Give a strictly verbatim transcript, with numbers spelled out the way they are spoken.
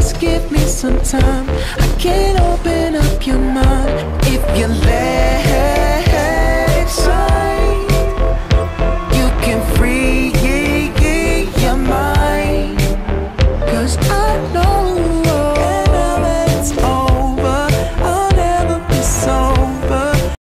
just give me some time. I can't open up your mind.